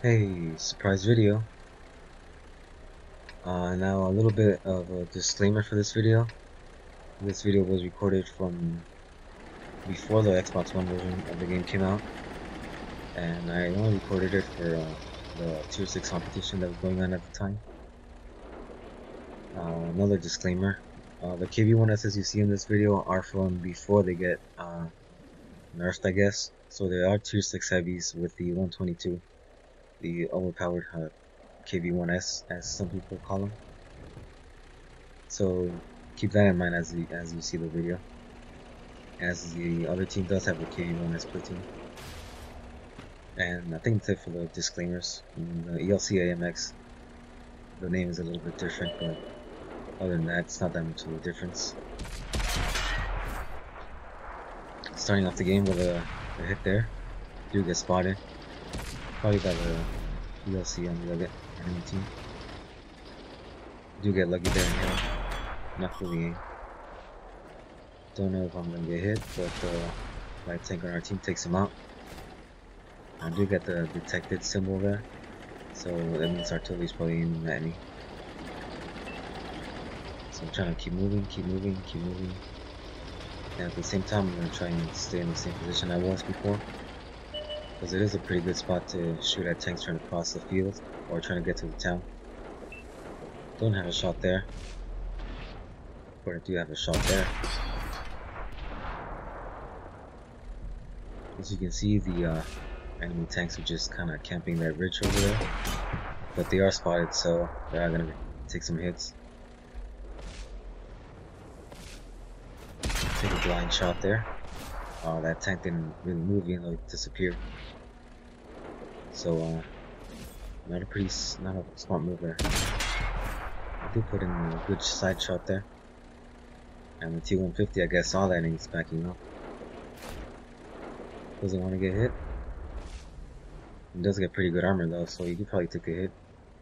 Hey, surprise video. Now a little bit of a disclaimer for this video. This video was recorded from before the Xbox One version of the game came out, and I only recorded it for the Tier 6 competition that was going on at the time. Another disclaimer, the KV-1Ss you see in this video are from before they get nerfed, I guess. So they are Tier 6 heavies with the 122, the overpowered KV-1S, as some people call them. So keep that in mind as you see the video. As the other team does have the KV-1S platoon. And I think that's it for the disclaimers. In the ELC AMX, the name is a little bit different, but other than that, it's not that much of a difference. Starting off the game with a hit there. Do get spotted. Probably by the ELC on the other enemy team. Do get lucky there and hit. Not fully aim. Don't know if I'm gonna get hit, but my tank on our team takes him out. I do get the detected symbol there, so that means artillery's probably aiming at me. So I'm trying to keep moving. And at the same time, I'm gonna try and stay in the same position I was before, because it is a pretty good spot to shoot at tanks trying to cross the field or trying to get to the town. Don't have a shot there, but I do have a shot there. As you can see, the enemy tanks are just kind of camping that ridge over there, but they are spotted, so they are gonna take some hits. Take a blind shot there. That tank didn't really move, even though it disappeared. So not a smart move there. I did put in a good side shot there, and the T-150, I guess, saw that and he's backing up. Doesn't want to get hit. He does get pretty good armor though, so he could probably take a hit.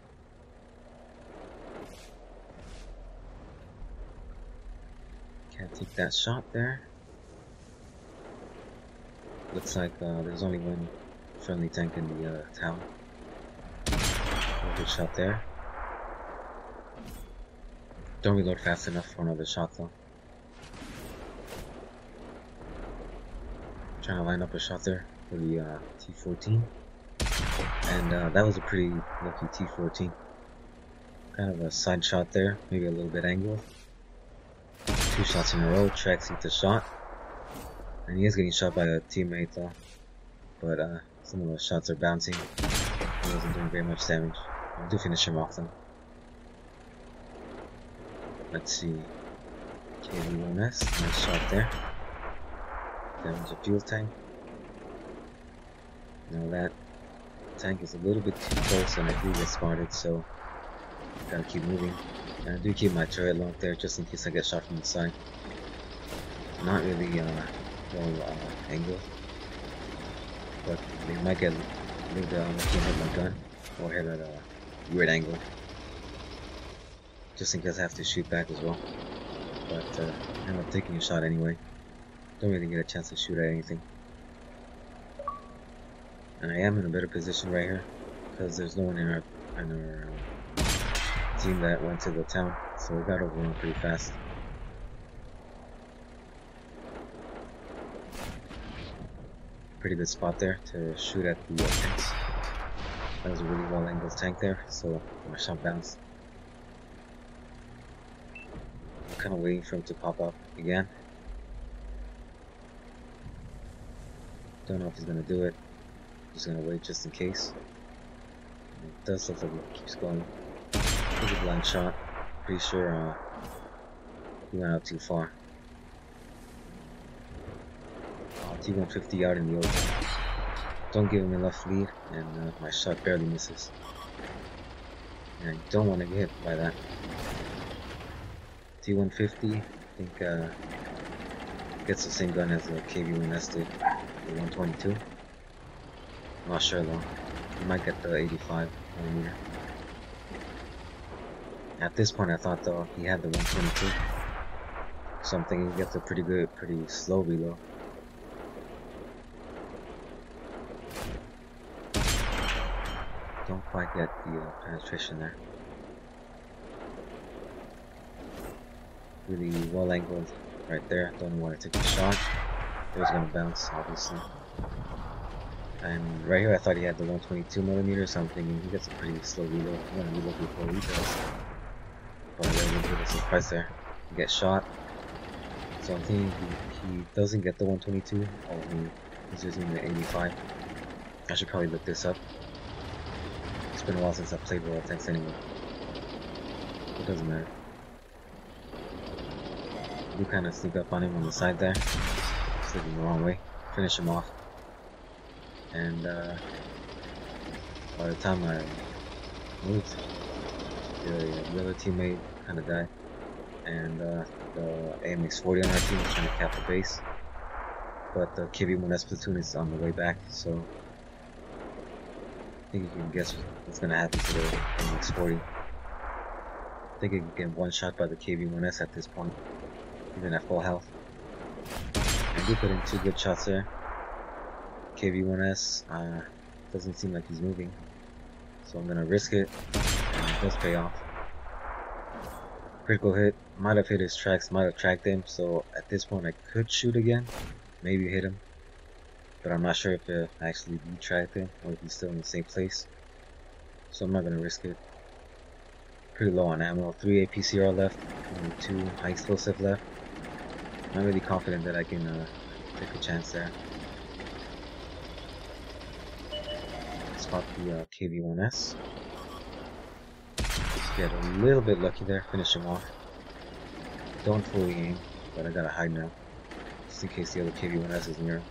Can't take that shot there. Looks like there's only one friendly tank in the town. Good shot there. Don't reload fast enough for another shot though. Trying to line up a shot there for the T-14. And that was a pretty lucky T-14. Kind of a side shot there, maybe a little bit angled. 2 shots in a row, tracks the shot. And he is getting shot by a teammate though. But some of those shots are bouncing. He wasn't doing very much damage. I do finish him off though. Let's see. KV-1S, nice shot there. Damage a fuel tank. Now that tank is a little bit too close and I do get spotted, so I gotta keep moving. And I do keep my turret low up there just in case I get shot from the side. Not really well angled, but they might get a little bit unlucky and hit my gun or hit at a weird angle. Just in case I have to shoot back as well. But I end up taking a shot anyway. Don't really get a chance to shoot at anything. And I am in a better position right here because there's no one in our team that went to the town, so we got overrun pretty fast. Pretty good spot there to shoot at the tanks. That was a really well angled tank there, so my shot bounced. I'm kind of waiting for him to pop up again. Don't know if he's gonna do it. Just gonna wait just in case. It does look like it keeps going. Pretty blind shot. Pretty sure he went out too far. T-150 out in the open. Don't give him enough lead, and my shot barely misses. And I don't want to get hit by that. T-150, I think gets the same gun as the KV-1S did, the 122. I'm not sure though. He might get the 85mm. At this point I thought though he had the 122. So I'm thinking he gets a pretty slow reload. don't quite get the penetration there. Really well angled right there. Don't want to take the shot. It was gonna bounce, obviously. And right here, I thought he had the 122mm, so I'm thinking he gets a pretty slow reload. I'm gonna reload before he does. But I got a bit of surprise there. He gets shot. So I'm thinking he doesn't get the 122, or he's using the 85. I should probably look this up. It's been a while since I've played World of Tanks anyway. It doesn't matter. Do kind of sneak up on him on the side there. Sneaking the wrong way. Finish him off. And by the time I moved, the other teammate kind of died. And the AMX-40 on our team is trying to cap the base. But the KV-1S platoon is on the way back, so I think you can guess what's going to happen to the AMX-40. I think it can get one shot by the KV-1S at this point, even at full health. I did put in 2 good shots there. KV-1S doesn't seem like he's moving, so I'm going to risk it, and it does pay off. Critical hit, might have hit his tracks, might have tracked him, so at this point I could shoot again, maybe hit him, but I'm not sure if it actually tracked him or if he's still in the same place, so I'm not going to risk it. Pretty low on ammo, 3 APCR left, only 2 high explosive left. Not really confident that I can take a chance there. Spot the KV-1S. Get a little bit lucky there, finish him off. Don't fully aim, but I gotta hide now, just in case the other KV-1S is near him.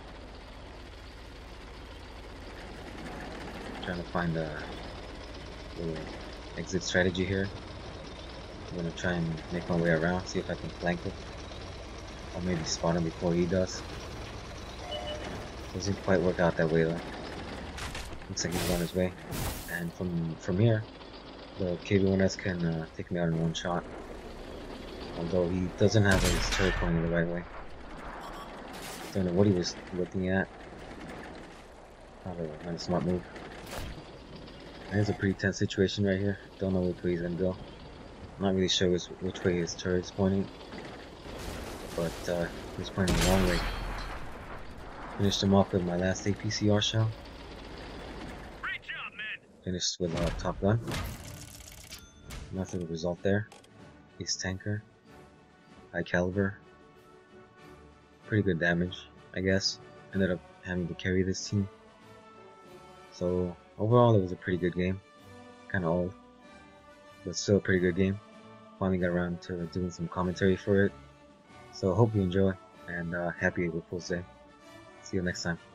Trying to find a little exit strategy here. I'm gonna try and make my way around, see if I can flank him, or maybe spot him before he does. Doesn't quite work out that way though. Looks like he's on his way, and from here, the KV-1S can take me out in one shot. Although he doesn't have his turret pointing the right way. Don't know what he was looking at. Not a smart move. And it's a pretty tense situation right here. Don't know which way he's gonna go. Not really sure which way his turret's pointing. But he's pointing the wrong way. Finished him off with my last APCR shell. Great job, men. Finished with Top Gun. Nothing result there. Ace tanker. High caliber. Pretty good damage, I guess. Ended up having to carry this team. So overall, it was a pretty good game. Kinda old, but still a pretty good game. Finally got around to doing some commentary for it. So hope you enjoy, and happy April Fool's Day. See you next time.